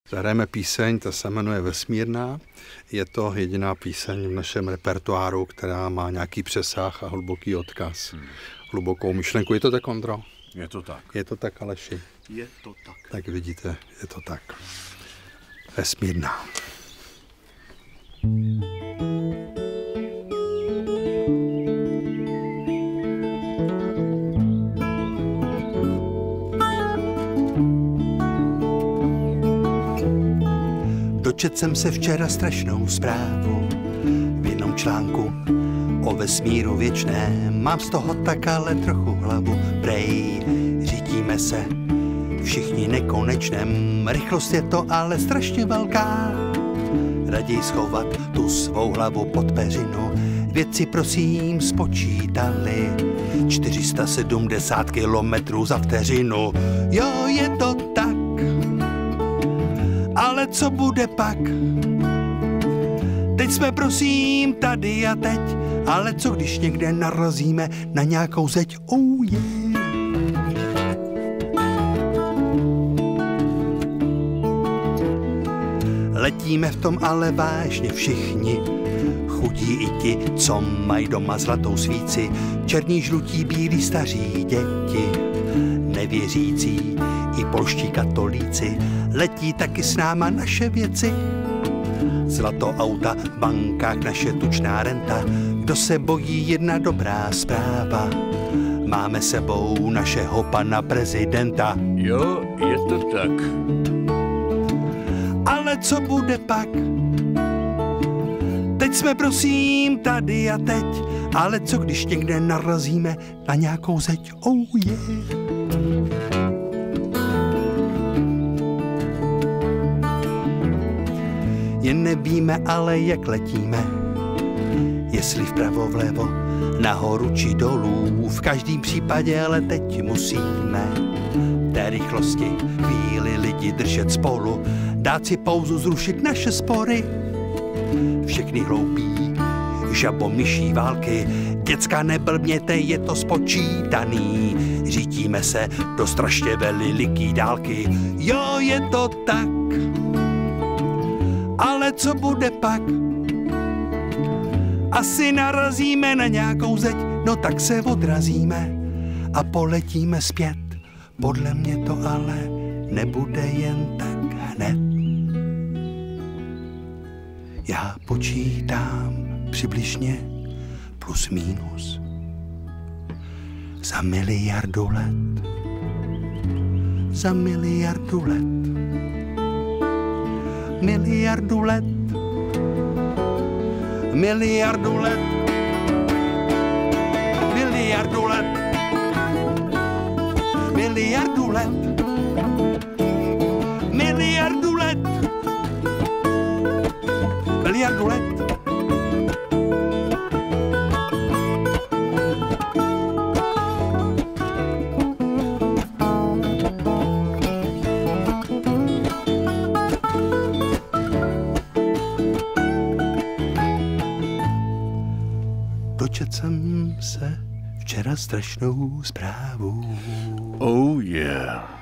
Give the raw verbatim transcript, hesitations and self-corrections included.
Zahrajeme píseň, ta se jmenuje Vesmírná. Je to jediná píseň v našem repertoáru, která má nějaký přesah a hluboký odkaz. Hmm. Hlubokou myšlenku. Je to tak, Ondro? Je to tak. Je to tak, Aleši? Je to tak. Tak vidíte, je to tak. Vesmírná. Dočetl jsem se včera strašnou zprávu v jednom článku o vesmíru věčném. Mám z toho tak ale trochu hlavu. Prej, řítíme se všichni nekonečném. Rychlost je to ale strašně velká. Raději schovat tu svou hlavu pod peřinu. Vědci prosím spočítali čtyři sta sedmdesát kilometrů za vteřinu. Jo, je to tak. Ale co bude pak? Teď jsme prosím tady a teď, ale co když někde narazíme na nějakou zeď? Oh yeah. Letíme v tom ale vážně všichni, chudí i ti, co mají doma zlatou svíci, černí, žlutí, bílí, staří děti, nevěřící i polští katolíci, letí taky s náma naše věci. Zlato auta, v bankách naše tučná renta, kdo se bojí, jedna dobrá zpráva. Máme sebou našeho pana prezidenta. Jo, je to tak. Ale co bude pak? Teď jsme prosím tady a teď, ale co když někde narazíme na nějakou zeď? Oh yeah. Jen nevíme ale, jak letíme, jestli vpravo, vlevo, nahoru či dolů. V každém případě ale teď musíme v té rychlosti chvíli lidi držet spolu, dát si pauzu, zrušit naše spory. Všechny hloupí žabomyší války, děcka neblbněte, je to spočítaný. Řítíme se do strašně veliký dálky, jo, je to tak. Ale co bude pak? Asi narazíme na nějakou zeď, no tak se odrazíme a poletíme zpět. Podle mě to ale nebude jen tak hned. Já počítám přibližně plus minus za miliardu let. Za miliardu let. Miliardu let, miliardu let, miliardu let, miliardu let, miliardu let, miliardu let. Dočetl jsem se včera strašnou zprávu. Oh yeah.